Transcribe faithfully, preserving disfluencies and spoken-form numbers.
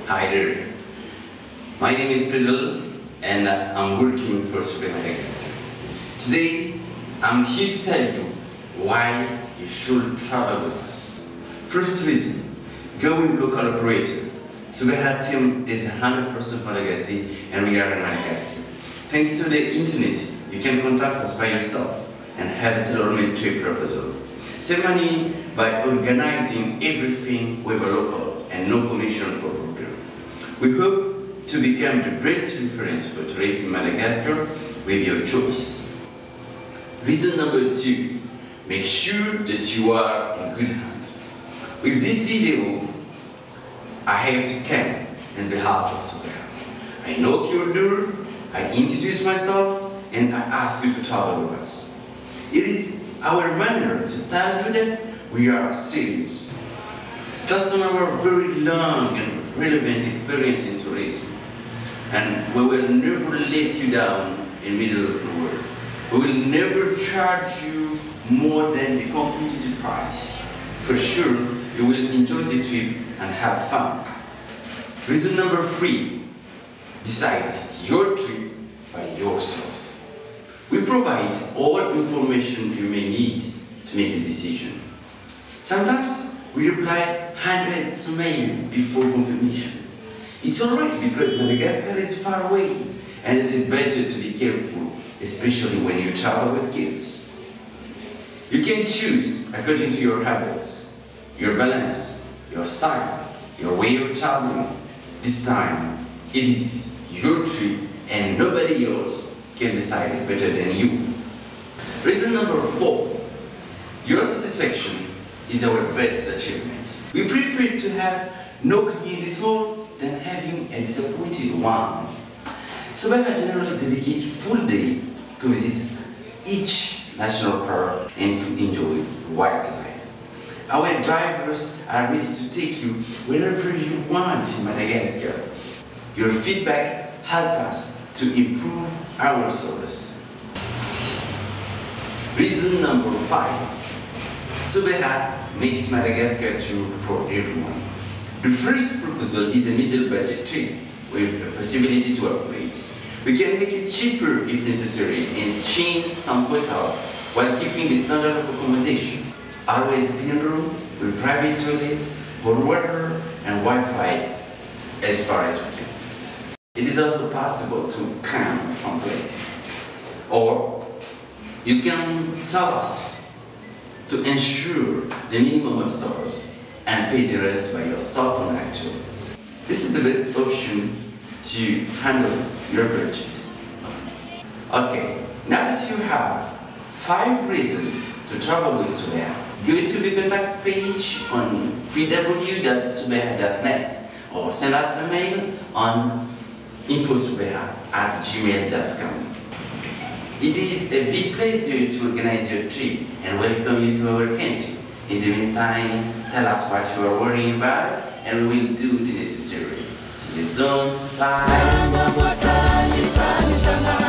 Hi there. My name is Fidel and I'm working for Subeha Madagascar. Today, I'm here to tell you why you should travel with us. First reason, go with local operator. Subeha team is one hundred percent Malagasy and we are in Madagascar. Thanks to the internet, you can contact us by yourself and have a tailor-made trip proposal. Save money by organizing everything with a local and no commission for broker. We hope to become the best reference for tourists in Madagascar with your choice. Reason number two, make sure that you are in good hands. With this video, I have to come on behalf of Subeha. I knock your door, I introduce myself, and I ask you to travel with us. It is our manner to tell you that we are serious. Just on our very long and relevant experience in tourism, and we will never let you down in the middle of the world. We will never charge you more than the competitive price. For sure, you will enjoy the trip and have fun. Reason number three, decide your trip by yourself. We provide all information you may need to make a decision. Sometimes we reply hundreds of mails before confirmation. It's alright because Madagascar is far away and it is better to be careful, especially when you travel with kids. You can choose according to your habits, your balance, your style, your way of traveling. This time, it is your trip and nobody else can decide it better than you. Reason number four, your satisfaction is our best achievement. We prefer to have no client at all than having a disappointed one. Subeha generally dedicates full day to visit each national park and to enjoy wildlife. Our drivers are ready to take you wherever you want in Madagascar. Your feedback helps us to improve our service. Reason number five, Subeha makes Madagascar tour for everyone. The first proposal is a middle budget trip with a possibility to upgrade. We can make it cheaper if necessary and change some hotel while keeping the standard of accommodation. Always clean room with private toilet, hot water and Wi-Fi as far as we can. It is also possible to camp someplace. Or you can tell us to ensure the minimum of service and pay the rest by yourself on actual. This is the best option to handle your budget. Okay, now that you have five reasons to travel with Subeha, go to the contact page on w w w dot subeha dot net or send us a mail on info subeha at gmail dot com. It is a big pleasure to organize your trip and welcome you to our country. In the meantime, tell us what you are worrying about and we will do the necessary. See you soon. Bye.